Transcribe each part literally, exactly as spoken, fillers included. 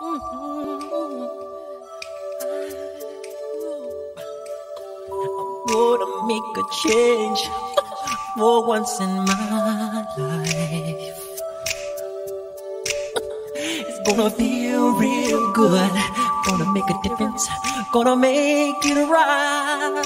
Gonna make a change for once in my life. It's gonna feel real good. Gonna make a difference. Gonna make it right.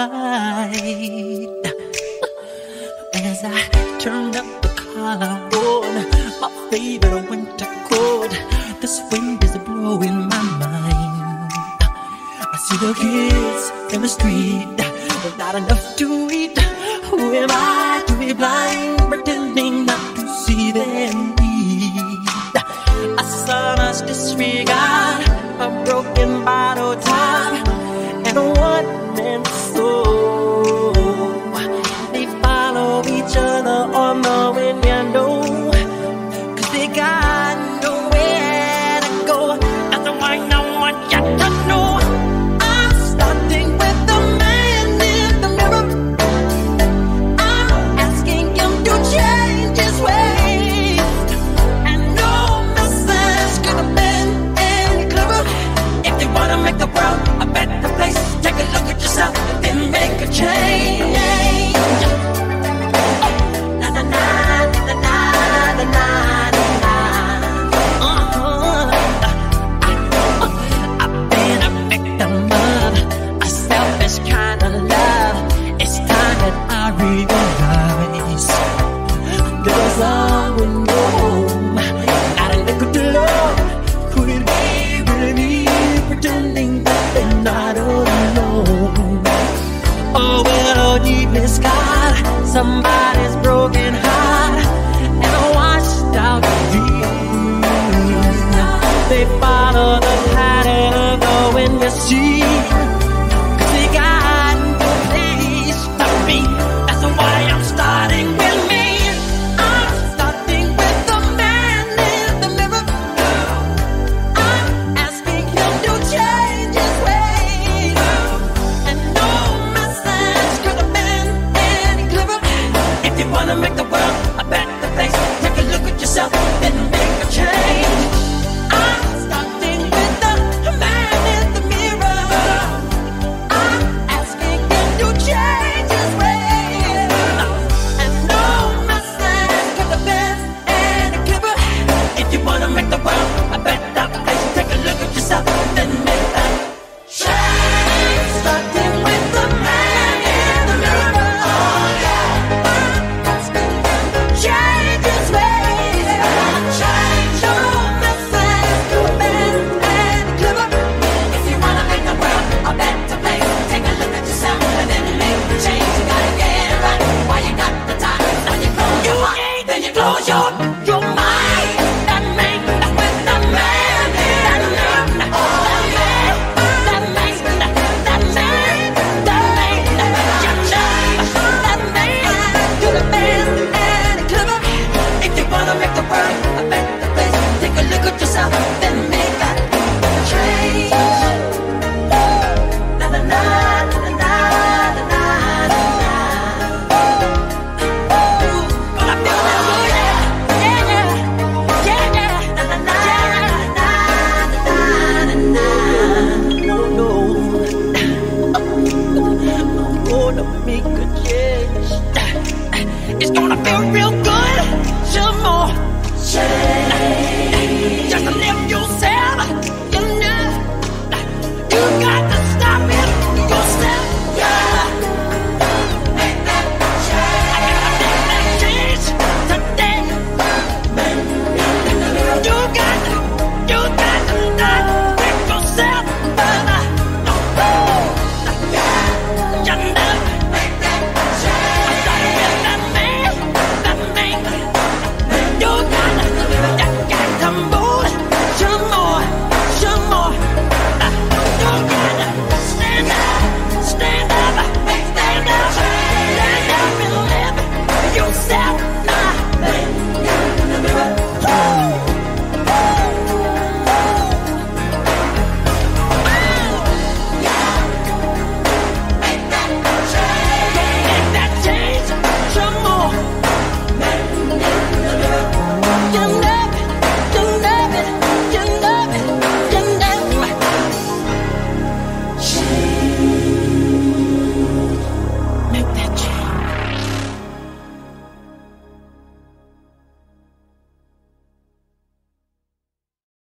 As I turn up the collar on my favorite winter coat, this wind is blowing my mind. I see the kids in the street, but not enough to eat. Who am I to be blind, pretending not to see their need? A son's disregard, a broken bottle top, and a one-man soul. They follow each other on the window, 'cause they got nowhere to go. That's why no one got to know. I'm starting with the man in the mirror. I'm asking him to change his ways, and no message could have been any clearer. If you wanna make the world a better place, take a look at yourself and make a change. Na na na na na na na na. Uh-huh. I've been a victim of a selfish kind of love. It's time that I realize there's someone home, not a liquid to love. Could it be really pretending that they're not alone? Oh well, deep in the sky, somebody's broken